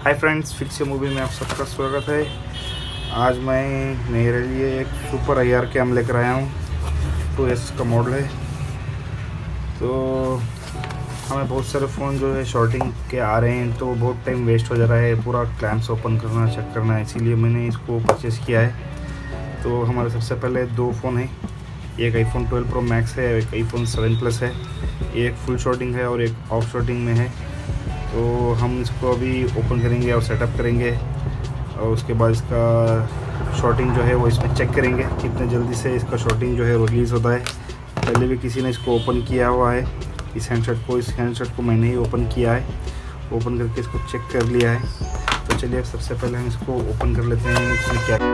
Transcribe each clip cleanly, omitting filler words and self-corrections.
Hi friends, fix movie में आप सबका स्वागत है। आज मैं मेरे लिए एक सुपर IR कैम लेकर आया हूँ। 2S का मॉडल है। तो हमें बहुत सारे फ़ोन जो है शॉर्टिंग के आ रहे हैं, तो बहुत टाइम वेस्ट हो जा रहा है पूरा क्लैम्प्स ओपन करना, चेक करना, इसीलिए मैंने इसको परचेज़ किया है। तो हमारे सबसे पहले दो फ़ोन हैं, एक iPhone 12 Pro Max है, एक iPhone 7 Plus है। एक फुल शॉर्टिंग है और एक ऑफ शॉर्टिंग में है। तो हम इसको अभी ओपन करेंगे और सेटअप करेंगे, और उसके बाद इसका शॉर्टिंग जो है वो इसमें चेक करेंगे कितने जल्दी से इसका शॉर्टिंग जो है रिलीज़ होता है। पहले भी किसी ने इसको ओपन किया हुआ है, इस हैंडसेट को मैंने ही ओपन किया है। ओपन करके इसको चेक कर लिया है। तो चलिए अब सबसे पहले हम इसको ओपन कर लेते हैं। इसमें क्या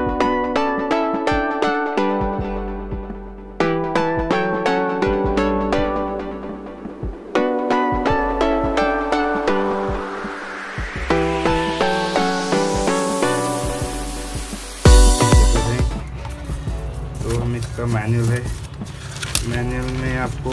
तो हम इसका मैनुअल है। मैनुअल में आपको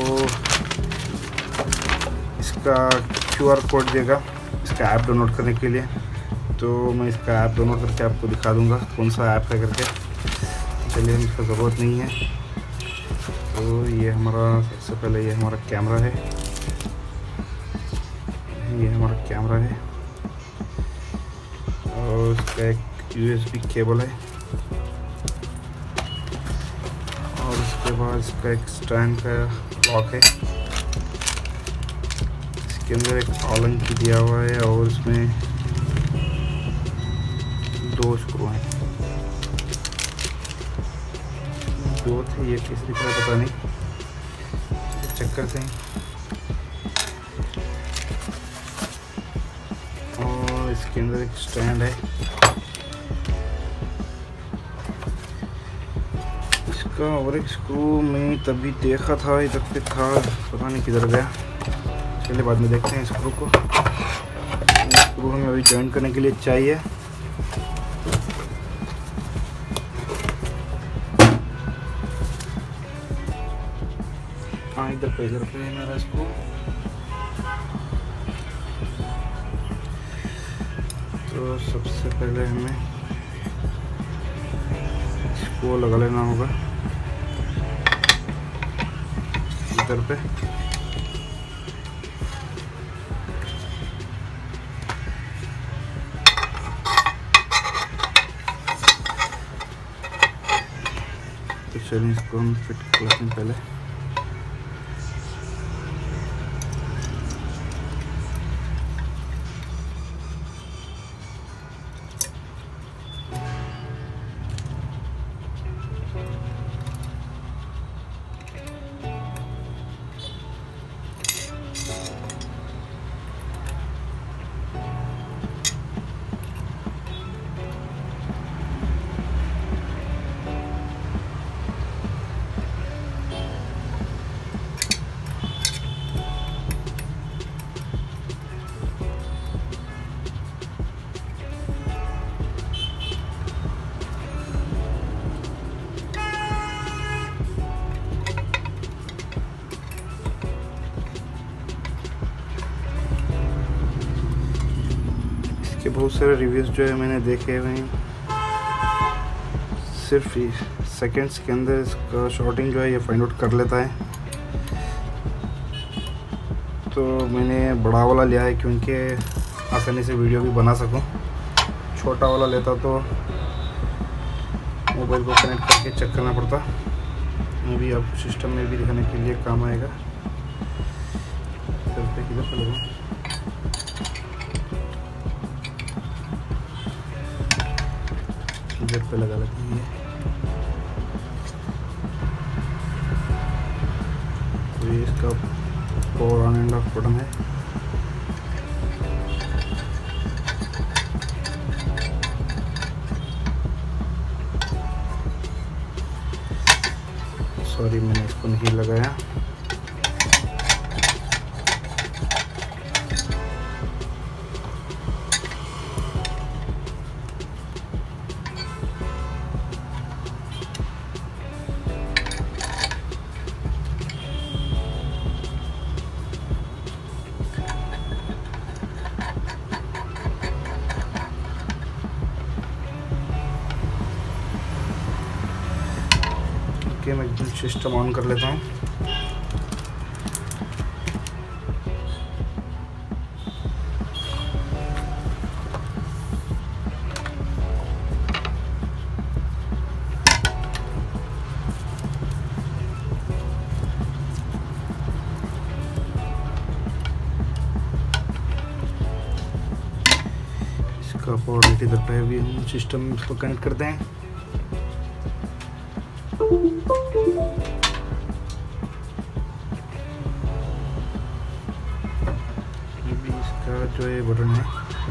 इसका QR कोड देगा इसका ऐप डाउनलोड करने के लिए। तो मैं इसका ऐप डाउनलोड करके आपको दिखा दूंगा कौन सा ऐप है करके। चलिए, हम इसका ज़रूरत नहीं है। तो ये हमारा सबसे पहले ये हमारा कैमरा है। ये हमारा कैमरा है और इसका एक USB केबल है, और उसके बाद इसका एक स्टैंड का लॉक है। इसके अंदर एक ऑलन की दिया हुआ है और इसमें 2 स्क्रू हैं। 2 थे, ये तीसरी का पता नहीं, चेक करते हैं। और इसके अंदर एक स्टैंड है। और एक स्क्रू में तभी देखा था, इधर पे था, पता नहीं किधर गया। चलिए बाद में देखते हैं स्क्रू को। स्क्रू हमें अभी जॉइन करने के लिए चाहिए। हाँ, इधर पे है मेरा स्क्रू। तो सबसे पहले हमें इसको लगा लेना होगा इधर पे। तो चलिए इसको हम फिट करते हैं पहले। के बहुत सारे रिव्यूज़ जो है मैंने देखे हुए हैं, सिर्फ सेकंड्स के अंदर इसका शॉर्टिंग जो है ये फाइंड आउट कर लेता है। तो मैंने बड़ा वाला लिया है क्योंकि आसानी से वीडियो भी बना सकूं। छोटा वाला लेता तो मोबाइल को कनेक्ट करके चेक करना पड़ता। अभी आपको सिस्टम में भी दिखाने के लिए काम आएगा। किधर पे लगा, इधर पे लगा लेते हैं। तो ये इसका power on and off button है। सॉरी, मैंने इसको नहीं लगाया। करके मैं सिस्टम ऑन कर लेता हूँ। इसका पावर इधर पे भी हम सिस्टम इसको कनेक्ट करते हैं। जो ये बटन है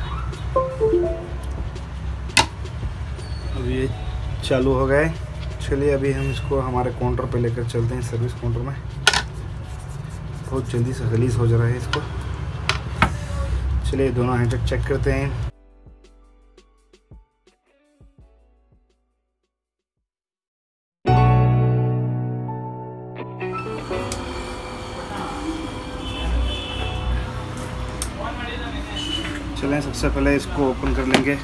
अब ये चालू हो गए। चलिए अभी हम इसको हमारे काउंटर पे लेकर चलते हैं, सर्विस काउंटर में। बहुत जल्दी से रिलीज़ हो जा रहा है इसको। चलिए दोनों हैंड चेक करते हैं। चलें सबसे पहले इसको ओपन कर लेंगे।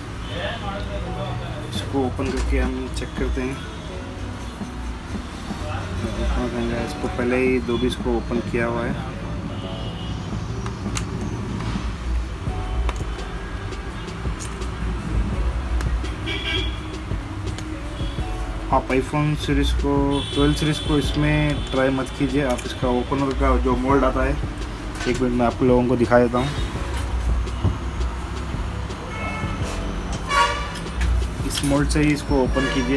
इसको ओपन करके हम चेक करते हैं। इसको पहले ही 2 को ओपन किया हुआ है। आप आईफोन सीरीज़ को 12 सीरीज़ को इसमें ट्राई मत कीजिए। आप इसका ओपनर का जो मोल्ड आता है, एक मिनट में आप लोगों को दिखा देता हूँ। इस मोल्ड से ही इसको ओपन कीजिए,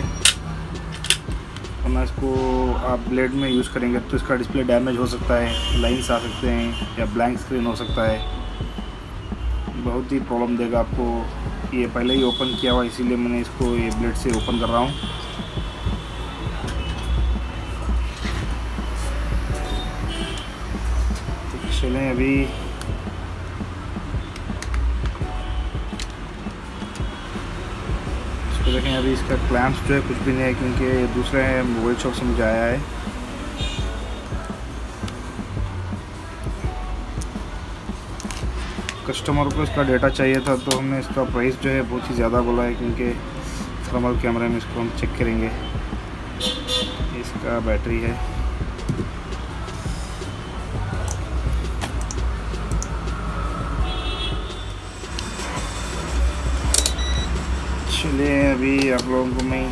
वरना इसको आप ब्लेड में यूज़ करेंगे तो इसका डिस्प्ले डैमेज हो सकता है, लाइंस आ सकते हैं या ब्लैंक स्क्रीन हो सकता है। बहुत ही प्रॉब्लम देगा आपको। ये पहले ही ओपन किया हुआ, इसीलिए मैंने इसको ये ब्लेड से ओपन कर रहा हूँ। तो चलें अभी तो देखें। अभी इसका क्लैंप्स जो है कुछ भी नहीं है, क्योंकि दूसरे मोबाइल शॉप से मुझे आया है। कस्टमर को इसका डेटा चाहिए था, तो हमने इसका प्राइस जो है बहुत ही ज़्यादा बोला है, क्योंकि थर्मल कैमरे में इसको हम चेक करेंगे। इसका बैटरी है, चलिए अभी आप लोगों को मैं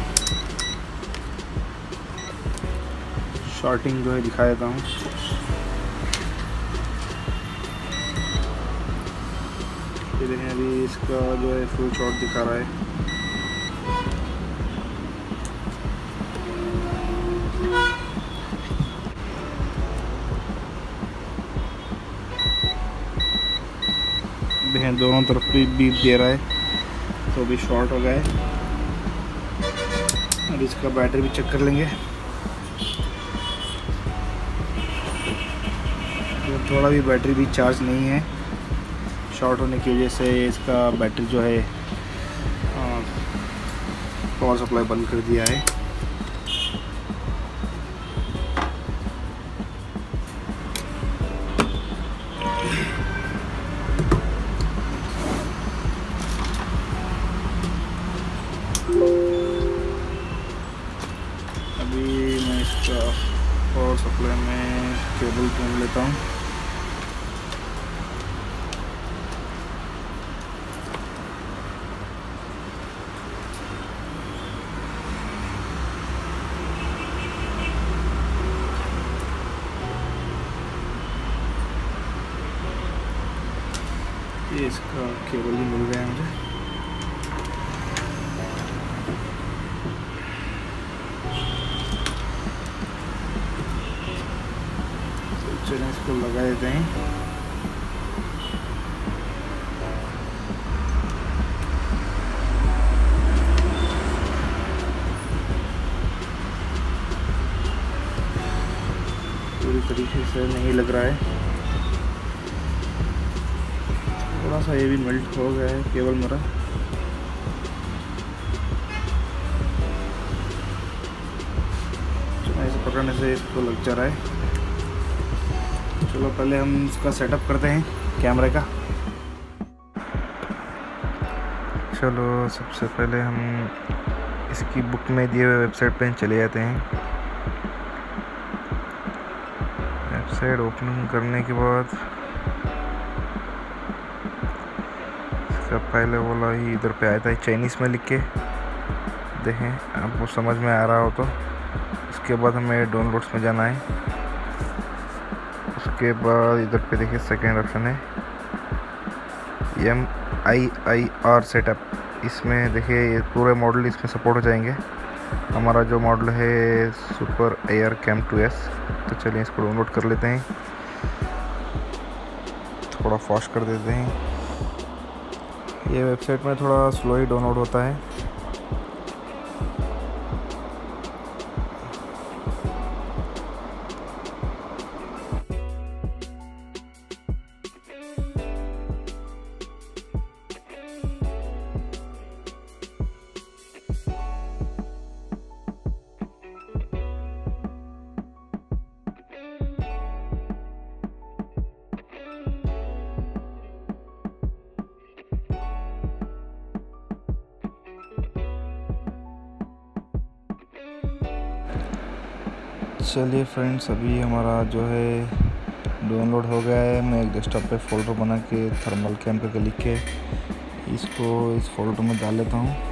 शॉर्टिंग जो है दिखा देता हूँ। ये देखें, अभी इसका जो है फुल शॉट दिखा रहा है। देखें दोनों तरफ भी बीप दे रहा है, तो भी शॉर्ट हो गए। अब इसका बैटरी भी चेक कर लेंगे। तो थोड़ा भी बैटरी भी चार्ज नहीं है, शॉर्ट होने की वजह से इसका बैटरी जो है पावर सप्लाई बंद कर दिया है। अभी मैं इसका पावर सप्लाई में केबल ढूंढ लेता हूँ। ये इसका केबल ही मिल गया है मुझे। चलिए इसको लगा देते हैं। पूरी तरीके से नहीं लग रहा है, थोड़ा सा ये भी मेल्ट हो गया है केबल मेरा। ऐसे पकड़ने से इसको लग जा रहा है। चलो पहले हम इसका सेटअप करते हैं कैमरे का। चलो सबसे पहले हम इसकी बुक में दिए हुए वेबसाइट पे चले जाते हैं। वेबसाइट ओपन करने के बाद इसका पहले वाला ही इधर पे आया था चाइनीज़ में लिख के, देखें आपको समझ में आ रहा हो तो। उसके बाद हमें डाउनलोड्स में जाना है। उसके बाद इधर पे देखिए सेकेंड ऑप्शन है MIIR सेटअप। इसमें देखिए ये पूरे मॉडल इसमें सपोर्ट हो जाएंगे। हमारा जो मॉडल है सुपर AR Cam 2S, तो चलिए इसको डाउनलोड कर लेते हैं। थोड़ा फास्ट कर देते हैं। ये वेबसाइट में थोड़ा स्लो ही डाउनलोड होता है। चलिए फ्रेंड्स, अभी हमारा जो है डाउनलोड हो गया है। मैं एक डेस्कटॉप पे फ़ोल्डर बना के थर्मल कैम करके लिख के इसको इस फोल्डर में डाल लेता हूँ।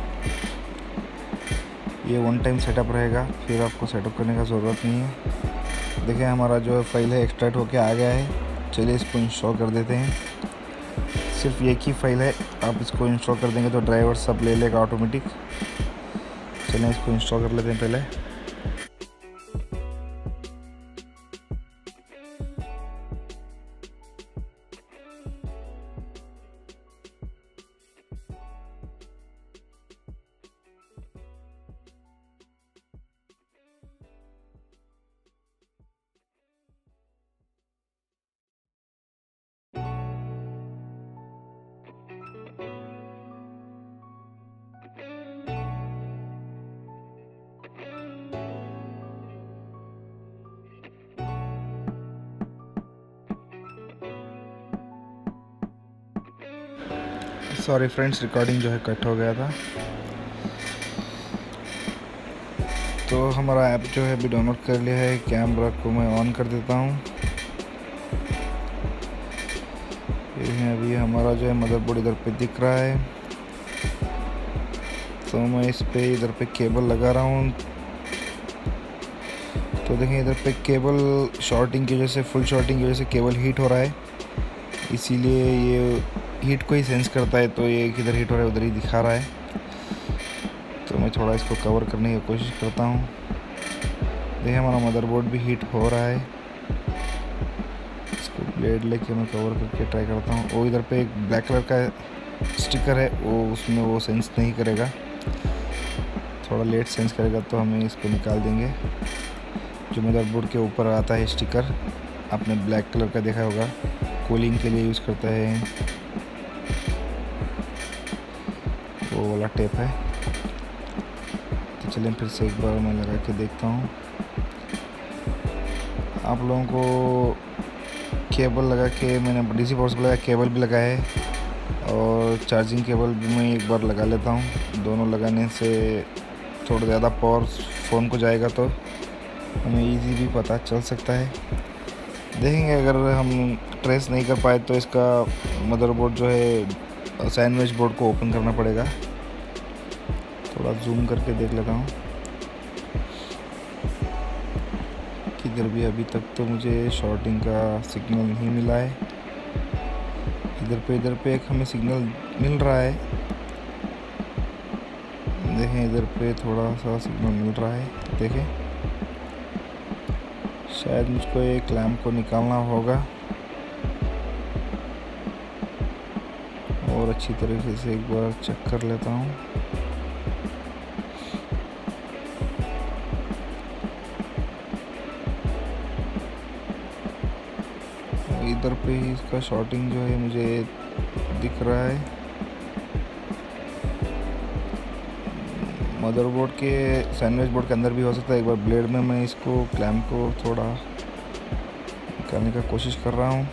ये वन टाइम सेटअप रहेगा, फिर आपको सेटअप करने का ज़रूरत नहीं है। देखिए हमारा जो फाइल है एक्सट्रैक्ट होके आ गया है। चलिए इसको इंस्टॉल कर देते हैं। सिर्फ एक ही फाइल है, आप इसको इंस्टॉल कर देंगे तो ड्राइवर सब ले लेगा ऑटोमेटिक। चलिए इसको इंस्टॉल कर लेते हैं पहले। सॉरी फ्रेंड्स, रिकॉर्डिंग जो है कट हो गया था। तो हमारा ऐप जो है अभी डाउनलोड कर लिया है। कैमरा को मैं ऑन कर देता हूँ। अभी हमारा जो है मदरबोर्ड इधर पे दिख रहा है, तो मैं इस पे इधर पे केबल लगा रहा हूँ। तो देखें इधर पे केबल शॉर्टिंग की वजह से, फुल शॉर्टिंग की वजह से केबल हीट हो रहा है, इसीलिए ये हीट को ही सेंस करता है। तो ये किधर हीट हो रहा है उधर ही दिखा रहा है। तो मैं थोड़ा इसको कवर करने की कोशिश करता हूँ। देखिए हमारा मदरबोर्ड भी हीट हो रहा है। इसको ब्लेड लेके मैं कवर करके ट्राई करता हूँ। वो इधर पे एक ब्लैक कलर का स्टिकर है, वो उसमें वो सेंस नहीं करेगा, थोड़ा लेट सेंस करेगा, तो हमें इसको निकाल देंगे। जो मदरबोर्ड के ऊपर आता है स्टिकर, आपने ब्लैक कलर का देखा होगा, कूलिंग के लिए यूज़ करता है, वो वाला टेप है। तो चलिए फिर से एक बार मैं लगा के देखता हूँ। आप लोगों को केबल लगा के, मैंने डीसी पोर्ट्स को लगा, केबल भी लगाया है और चार्जिंग केबल भी मैं एक बार लगा लेता हूँ। दोनों लगाने से थोड़ा ज़्यादा पावर फ़ोन को जाएगा, तो हमें इजी भी पता चल सकता है। देखेंगे अगर हम ट्रेस नहीं कर पाए तो इसका मदरबोर्ड जो है सैंडविच बोर्ड को ओपन करना पड़ेगा। थोड़ा जूम करके देख लेता हूँ। किधर भी अभी तक तो मुझे शॉर्टिंग का सिग्नल नहीं मिला है। इधर पे एक हमें सिग्नल मिल रहा है। देखें इधर पे थोड़ा सा सिग्नल मिल रहा है। देखें शायद मुझको एक लैंप को निकालना होगा और अच्छी तरीके से एक बार चेक कर लेता हूँ। इधर पे ही इसका शॉर्टिंग जो है मुझे दिख रहा है। मदरबोर्ड के सैंडविच बोर्ड के अंदर भी हो सकता है। एक बार ब्लेड में मैं इसको क्लैंप को थोड़ा निकालने का कोशिश कर रहा हूँ।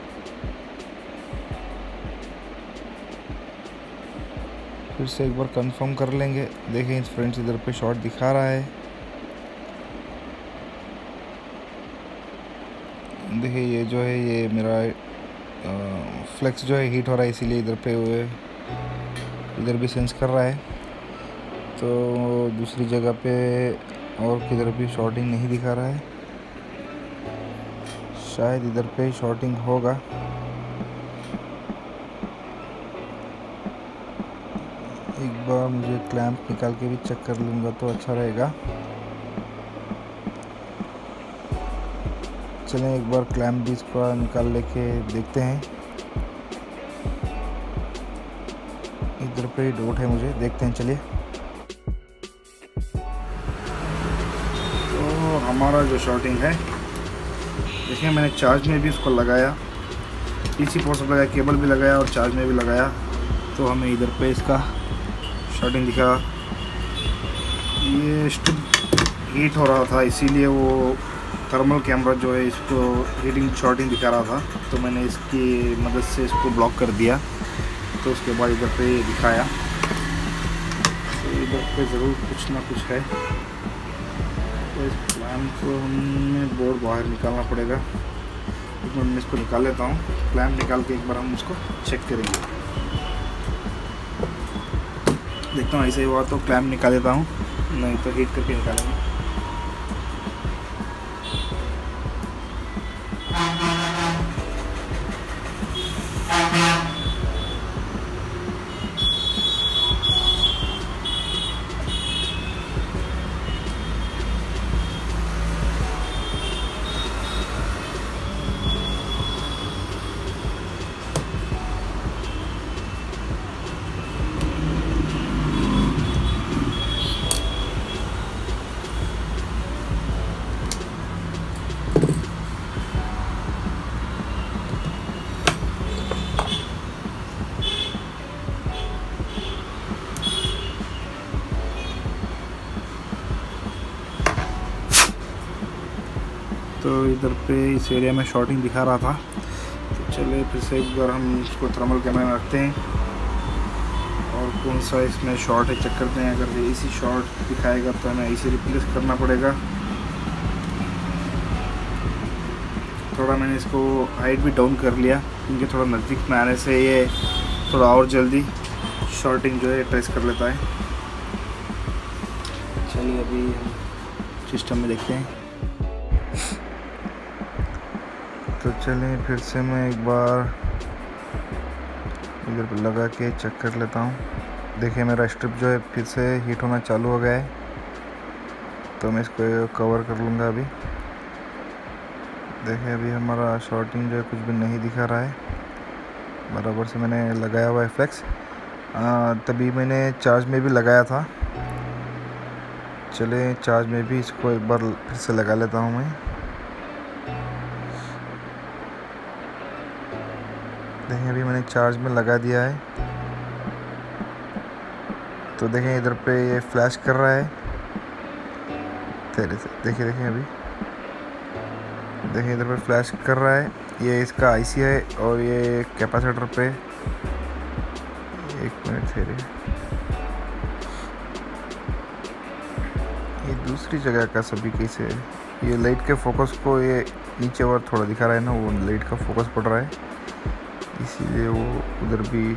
फिर से एक बार कंफर्म कर लेंगे। देखें फ्रेंड्स इधर पे शॉर्ट दिखा रहा है। देखिए ये जो है ये मेरा फ्लेक्स जो है हीट हो रहा है, इसीलिए इधर पे हुए इधर भी सेंस कर रहा है। तो दूसरी जगह पे और किधर भी शॉर्टिंग नहीं दिखा रहा है, शायद इधर पे शॉर्टिंग होगा। एक बार मुझे क्लैंप निकाल के भी चेक कर लूँगा तो अच्छा रहेगा। चलें एक बार क्लैंप भी इसका निकाल लेके देखते हैं। इधर पे डाउट है मुझे, देखते हैं चलिए। तो हमारा जो शॉर्टिंग है, देखिए मैंने चार्ज में भी उसको लगाया, पीसी पोर्ट से लगाया, केबल भी लगाया और चार्ज में भी लगाया, तो हमें इधर पे इसका शॉर्टिंग दिखा। ये स्ट्रिप हीट हो रहा था, इसीलिए वो थर्मल कैमरा जो है इसको हीटिंग शॉर्टिंग दिखा रहा था, तो मैंने इसकी मदद से इसको ब्लॉक कर दिया। तो उसके बाद इधर पे दिखाया, तो इधर पे ज़रूर कुछ ना कुछ है। तो इस क्लैंप को हमें बोर्ड बाहर निकालना पड़ेगा। एक मिनट में इसको निकाल लेता हूँ। क्लैंप निकाल के एक बार हम उसको चेक करेंगे। देखता हूँ ऐसे ही हुआ तो क्लैंप निकाल लेता हूँ, नहीं तो हीट करके निकालेंगे। तो इधर पे इस एरिया में शॉर्टिंग दिखा रहा था, तो चलिए फिर से एक बार हम इसको थर्मल कैमरे में रखते हैं और कौन सा इसमें शॉर्ट है चेक करते हैं। अगर इसी शॉर्ट दिखाएगा तो हमें इसी रिप्लेस करना पड़ेगा। थोड़ा मैंने इसको हाइट भी डाउन कर लिया, क्योंकि थोड़ा नज़दीक में आने से ये थोड़ा और जल्दी शॉर्टिंग जो है ट्रेस कर लेता है। चलिए अभी हम सिस्टम में देखते हैं। तो चलिए फिर से मैं एक बार इधर पर लगा के चेक कर लेता हूँ। देखिए मेरा स्ट्रिप जो है फिर से हीट होना चालू हो गया है, तो मैं इसको कवर कर लूँगा अभी। देखिए अभी हमारा शॉर्टिंग जो है कुछ भी नहीं दिखा रहा है, बराबर से मैंने लगाया हुआ है फ्लेक्स। तभी मैंने चार्ज में भी लगाया था। चलिए चार्ज में भी इसको एक बार फिर से लगा लेता हूँ मैं। देखिए अभी मैंने चार्ज में लगा दिया है, तो देखें इधर पे ये फ्लैश कर रहा है तेरे से। देखिए अभी देखिए इधर पे फ्लैश कर रहा है। ये इसका आईसी है और ये कैपेसिटर पे, एक मिनट ठहरिए, ये दूसरी जगह का सभी कैसे है। ये लाइट के फोकस को ये नीचे और थोड़ा दिखा रहा है ना, वो लाइट का फोकस पड़ रहा है, इसीलिए वो उधर भी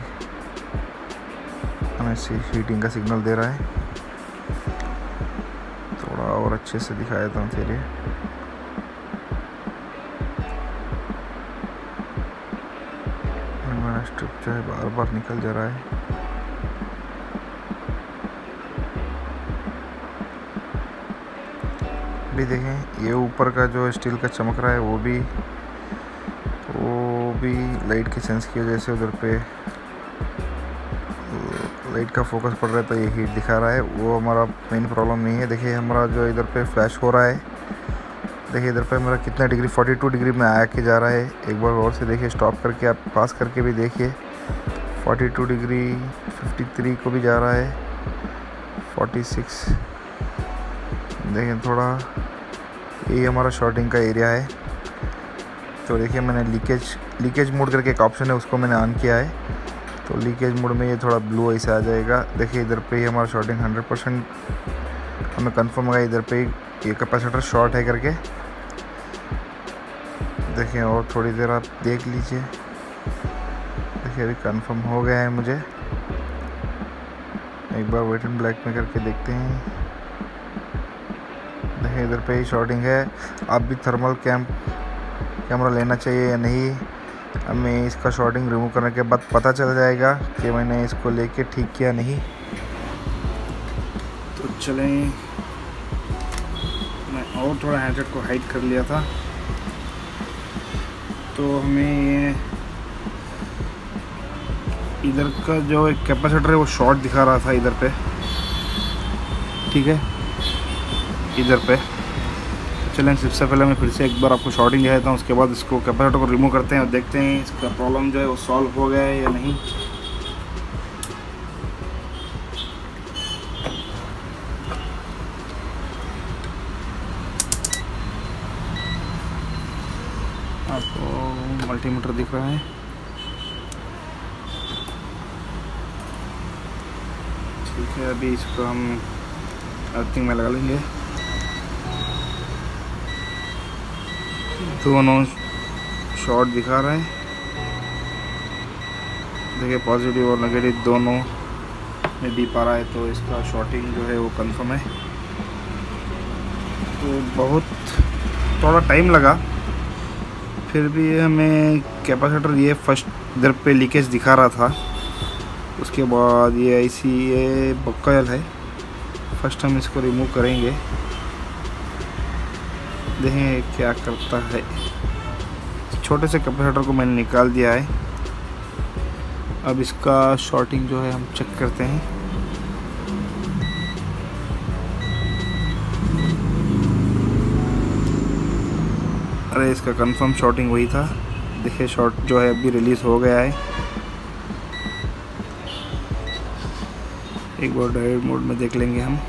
हमें से हीटिंग का सिग्नल दे रहा है। थोड़ा और अच्छे से दिखा देता हूँ तेरे। हमारा स्ट्रिप जो है बार बार निकल जा रहा है। भी देखें ये ऊपर का जो स्टील का चमक रहा है वो भी लाइट की सेंस की वजह से उधर पे लाइट का फोकस पड़ रहा है, तो ये हीट दिखा रहा है। वो हमारा मेन प्रॉब्लम नहीं है। देखिए हमारा जो इधर पे फ्लैश हो रहा है, देखिए इधर पे हमारा कितना डिग्री 42 डिग्री में आया के जा रहा है। एक बार और से देखिए, स्टॉप करके आप पास करके भी देखिए, 42 डिग्री 53 को भी जा रहा है, 46। देखिए थोड़ा ये हमारा शॉर्टिंग का एरिया है। तो देखिए मैंने लीकेज मोड करके एक ऑप्शन है, उसको मैंने ऑन किया है, तो लीकेज मोड में ये थोड़ा ब्लू ऐसे आ जाएगा। देखिए इधर पे ही हमारा शॉर्टिंग 100% हमें कंफर्म होगा। इधर पे ये कैपेसिटर शॉर्ट है करके देखिए और थोड़ी देर आप देख लीजिए। देखिए अभी कंफर्म हो गया है मुझे। एक बार वेट एंड ब्लैक में करके देखते हैं। देखिए इधर पे ही शॉर्टिंग है। आप भी थर्मल कैमरा लेना चाहिए या नहीं, हमें इसका शॉर्टिंग रिमूव करने के बाद पता चल जाएगा कि मैंने इसको लेके ठीक किया नहीं। तो चलें, मैं और थोड़ा हैंडसेट को हाइड कर लिया था, तो हमें ये इधर का जो एक कैपेसिटर है वो शॉर्ट दिखा रहा था इधर पे, ठीक है, इधर पे। चलें सबसे पहले मैं फिर से एक बार आपको शॉर्टिंग दिखाता हूँ, उसके बाद इसको कैपेसिटर को रिमूव करते हैं और देखते हैं इसका प्रॉब्लम जो है वो सॉल्व हो गया है या नहीं। आपको मल्टीमीटर दिख रहा है, ठीक है। अभी इसको हम अर्थिंग में लगा लेंगे। दोनों शॉर्ट दिखा रहा है, देखिए पॉजिटिव और नेगेटिव दोनों में भी पा रहा है, तो इसका शॉर्टिंग जो है वो कंफर्म है। तो बहुत थोड़ा टाइम लगा, फिर भी हमें कैपेसिटर ये फर्स्ट इधर पे लीकेज दिखा रहा था। उसके बाद ये ऐसी ये बकॉयल है, फर्स्ट हम इसको रिमूव करेंगे, देखें क्या करता है। छोटे से कैपेसिटर को मैंने निकाल दिया है। अब इसका शॉर्टिंग जो है हम चेक करते हैं। अरे इसका कंफर्म शॉर्टिंग वही था, देखिए शॉर्ट जो है अभी रिलीज़ हो गया है। एक बार डायरेक्ट मोड में देख लेंगे हम।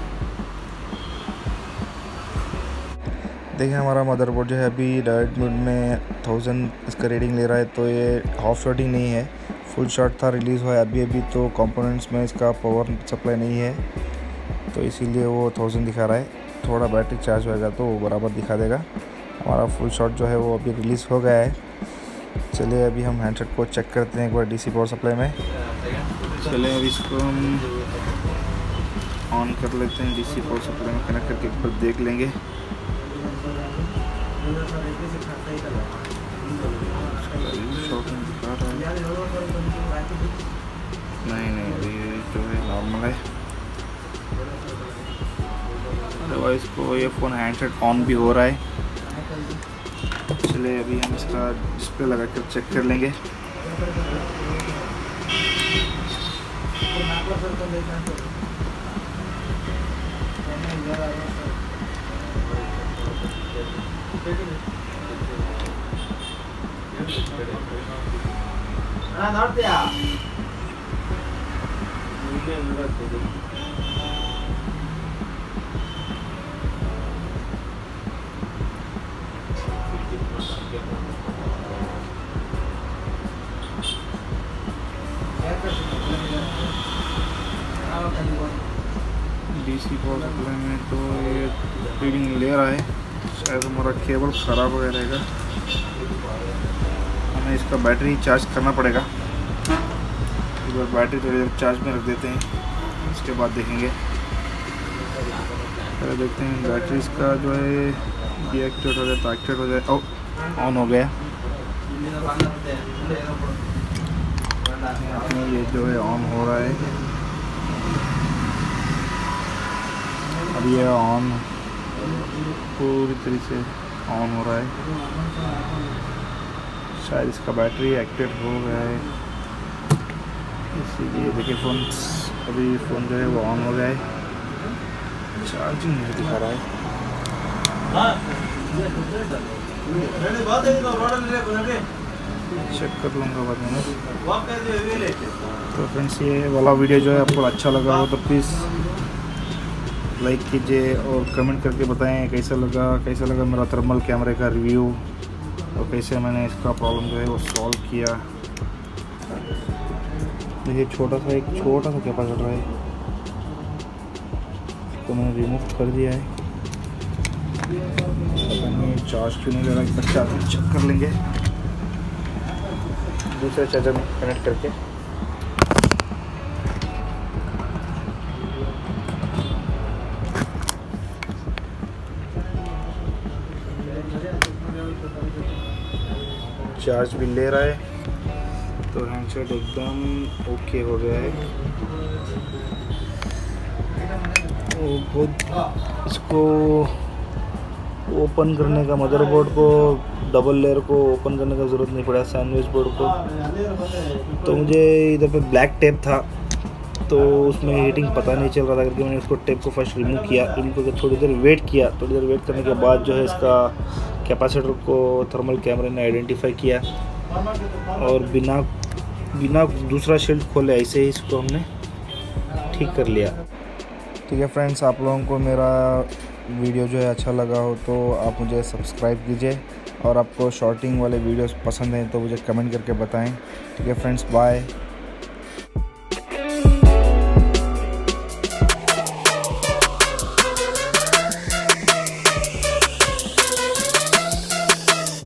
देखिए हमारा मदरबोर्ड जो है अभी डायरेक्ट मोड में 1000 इसका रीडिंग ले रहा है, तो ये हाफ शॉर्टिंग नहीं है, फुल शॉट था, रिलीज़ हुआ है अभी। तो कंपोनेंट्स में इसका पावर सप्लाई नहीं है, तो इसीलिए वो 1000 दिखा रहा है। थोड़ा बैटरी चार्ज होएगा तो वो बराबर दिखा देगा। हमारा फुल शॉट जो है वो अभी रिलीज़ हो गया है। चलिए अभी हम हैंडसेट को चेक करते हैं एक बार डीसी पावर सप्लाई में। चलिए अभी इसको हम ऑन कर लेते हैं, डीसी पावर सप्लाई में कनेक्ट करके एक बार देख लेंगे। शॉर्टिंग दिखा रहा है, नहीं अभी जो है नॉर्मल है। अदरवाइज को ये फ़ोन हैंडसेट ऑन भी हो रहा है। चलिए अभी हम इसका डिस्प्ले लगा कर चेक कर लेंगे। डीसी पावर सप्लाई में तो ये रीडिंग ले रहा है, शायद हमारा केबल ख़राब हो रहेगा। हमें इसका बैटरी चार्ज करना पड़ेगा। एक बार बैटरी थोड़ी देर चार्ज में रख देते हैं, उसके बाद देखेंगे। पहले देखते हैं बैटरी इसका जो है डीएक्टिवेट हो जाए तो एक्टिवेट हो जाए। ओ ऑन हो गया, ये जो है ऑन हो रहा है। अब ये ऑन पूरी तरीके से ऑन हो रहा है, शायद इसका बैटरी एक्टिवेट हो गया है, इसीलिए देखिए फ़ोन अभी फ़ोन जो है वो ऑन हो गया है, चार्जिंग नहीं दिखा रहा है। चेक कर लूँगा बाद में। तो फ्रेंड्स ये वाला वीडियो जो है आपको अच्छा लगा हो तो प्लीज़ लाइक कीजिए और कमेंट करके बताएं कैसा लगा मेरा थर्मल कैमरे का रिव्यू और कैसे मैंने इसका प्रॉब्लम जो है वो सॉल्व किया। देखिए एक छोटा सा कैपेसिटर है, इसको मैंने रिमूव कर दिया है। पता नहीं चार्ज क्यों नहीं ले रहा, एक बार चार्ज चेक कर लेंगे दूसरे चार्जर में कनेक्ट करके। चार्ज भी ले रहा है, तो हैंडसेट एकदम ओके हो गया है। इसको ओपन करने का, मदरबोर्ड को डबल लेयर को ओपन करने का ज़रूरत नहीं पड़ा, सैंडविच बोर्ड को। तो मुझे इधर पे ब्लैक टेप था, तो उसमें हीटिंग पता नहीं चल रहा था करके मैंने उसको टेप को फर्स्ट रिमूव किया। रिमूव करके थोड़ी देर वेट किया। थोड़ी देर वेट करने के बाद जो है इसका कैपेसिटर को थर्मल कैमरे ने आइडेंटिफाई किया और बिना दूसरा शील्ड खोले ऐसे ही इसको हमने ठीक कर लिया। ठीक है फ्रेंड्स, आप लोगों को मेरा वीडियो जो है अच्छा लगा हो तो आप मुझे सब्सक्राइब कीजिए, और आपको शॉर्टिंग वाले वीडियोस पसंद हैं तो मुझे कमेंट करके बताएं। ठीक है फ्रेंड्स, बाय।